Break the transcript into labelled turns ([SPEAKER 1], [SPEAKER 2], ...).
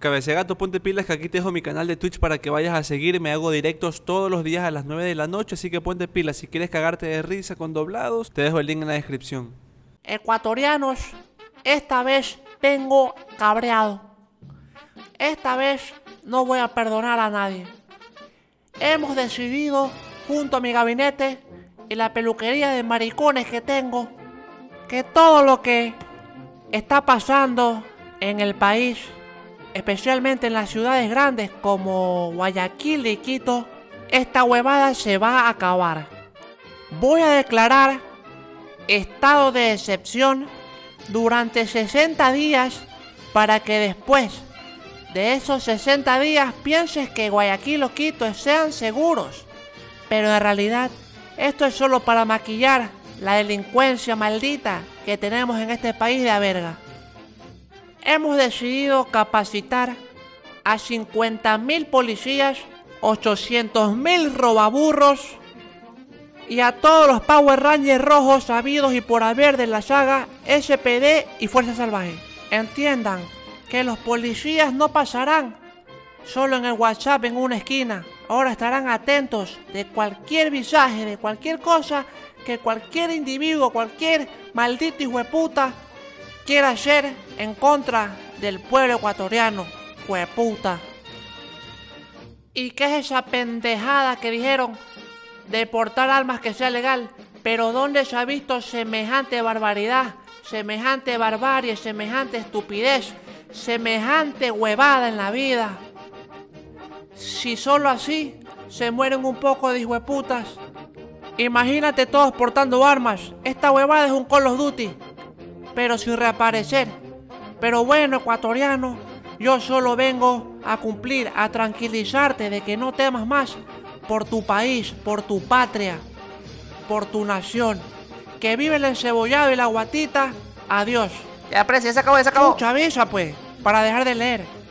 [SPEAKER 1] Cabecegato, ponte pilas que aquí te dejo mi canal de Twitch para que vayas a seguirme. Hago directos todos los días a las 9 de la noche, así que ponte pilas. Si quieres cagarte de risa con doblados, te dejo el link en la descripción.
[SPEAKER 2] Ecuatorianos, esta vez vengo cabreado. Esta vez no voy a perdonar a nadie. Hemos decidido, junto a mi gabinete y la peluquería de maricones que tengo, que todo lo que está pasando en el país, especialmente en las ciudades grandes como Guayaquil y Quito, esta huevada se va a acabar. Voy a declarar estado de excepción durante 60 días para que después de esos 60 días pienses que Guayaquil o Quito sean seguros. Pero en realidad esto es solo para maquillar la delincuencia maldita que tenemos en este país de a verga. Hemos decidido capacitar a 50.000 policías, 800.000 robaburros y a todos los Power Rangers rojos habidos y por haber de la saga SPD y Fuerza Salvaje. Entiendan que los policías no pasarán solo en el WhatsApp en una esquina. Ahora estarán atentos de cualquier visaje, de cualquier cosa que cualquier individuo, cualquier maldito hijueputa quiera hacer en contra del pueblo ecuatoriano. Hijueputa. ¿Y qué es esa pendejada que dijeron de portar armas que sea legal? Pero ¿dónde se ha visto semejante barbaridad, semejante barbarie, semejante estupidez, semejante huevada en la vida? Si solo así se mueren un poco de hijueputas, imagínate todos portando armas. Esta huevada es un Call of Duty, pero sin reaparecer. Pero bueno, ecuatoriano, yo solo vengo a cumplir, a tranquilizarte de que no temas más por tu país, por tu patria, por tu nación. Que vive el encebollado y la guatita. Adiós.
[SPEAKER 3] Ya, presi, ya se acabó, ya se acabó.
[SPEAKER 2] Mucha avisa, pues, para dejar de leer.